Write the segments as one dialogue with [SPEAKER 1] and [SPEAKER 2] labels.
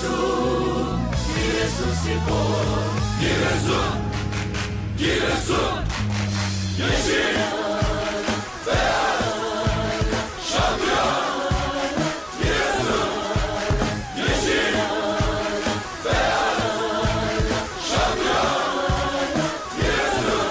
[SPEAKER 1] Giresunspor, Giresun, Giresun, yeşil, beyaz, şampiyon. Giresun, yeşil, beyaz, şampiyon. Giresun.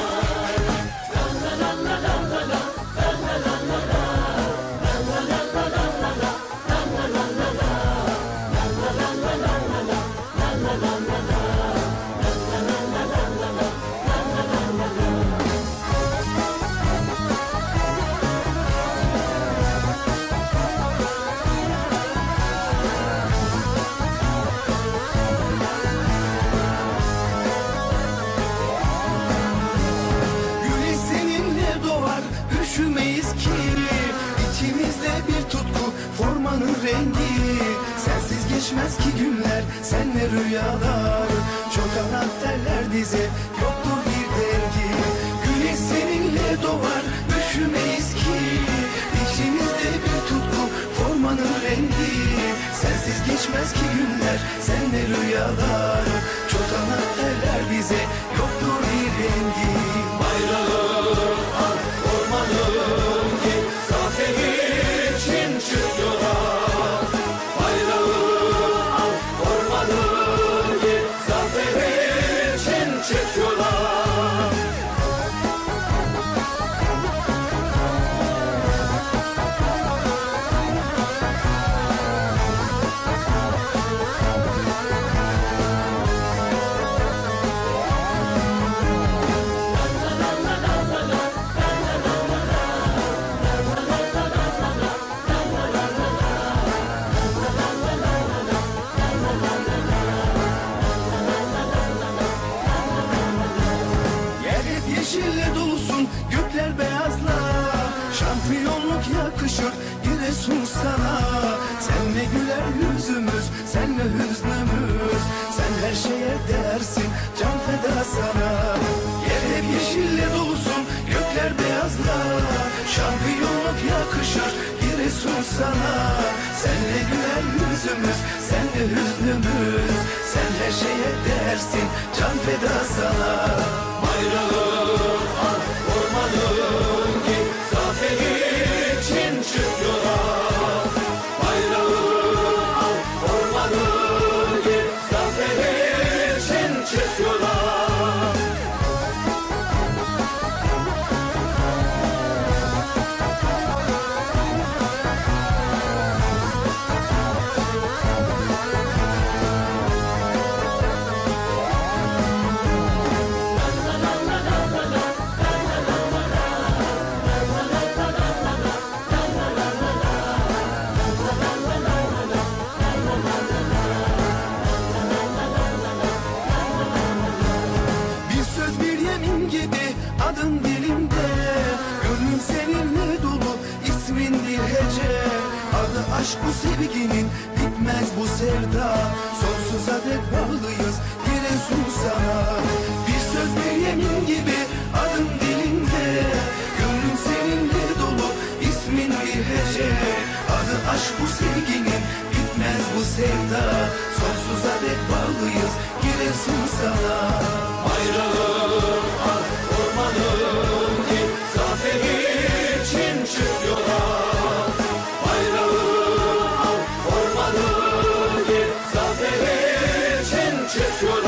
[SPEAKER 2] Üşümeyiz ki içimizde bir tutku, formanın rengi. Sensiz geçmez ki günler, senle rüyalar. Çok anlat derler bize, yoktur bir dergi. Güneş seninle doğar, üşümeyiz ki içimizde bir tutku, formanın rengi. Sensiz geçmez ki günler, senle rüyalar. Çok anlat derler bize, yoktur bir rengi.
[SPEAKER 1] Bayrağım al, ormanım git, zafer için çık yola. Bayrağım al, ormanım git, zafer için çık yola.
[SPEAKER 2] Yeşille dolusun, gökler beyazla. Şampiyonluk yakışır Giresun sana. Senle güler yüzümüz, senle hüznümüz. Sen her şeye değersin, can feda sana. Yer hep yeşille dolusun, gökler beyazla. Şampiyonluk yakışır Giresun sana. Senle güler yüzümüz, senle hüznümüz. Sen her şeye değersin, can feda sana.
[SPEAKER 1] Bayrağım al, ormanım git, zafer için çık yola. Bayrağım al, ormanım git, zafer için çık yola.
[SPEAKER 2] Adın dilimde, gönlüm seninle dolu, ismin bir hece. Adı aşk bu sevginin, bitmez bu sevda. Sonsuza dek bağlıyız Giresun sana. Bir söz bir yemin gibi adın dilimde, gönlüm seninle dolu, ismin bir hece. Adı aşk bu sevginin, bitmez bu sevda. Sonsuza dek bağlıyız Giresun sana.
[SPEAKER 1] Bayrağım al, ormanım git, zafer için çık yola. Bayrağım al, ormanım git, zafer için çık yola.